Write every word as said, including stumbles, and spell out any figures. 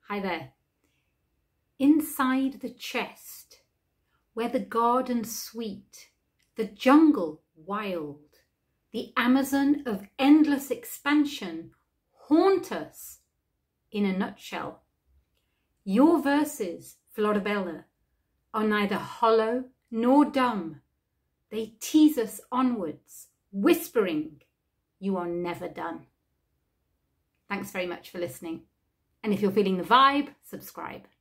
Hi there. Inside the chest, where the garden sweet, the jungle wild, the Amazon of endless expansion haunt us in a nutshell. Your verses, Florbela, are neither hollow nor dumb. They tease us onwards, whispering, you are never done. Thanks very much for listening. And if you're feeling the vibe, subscribe.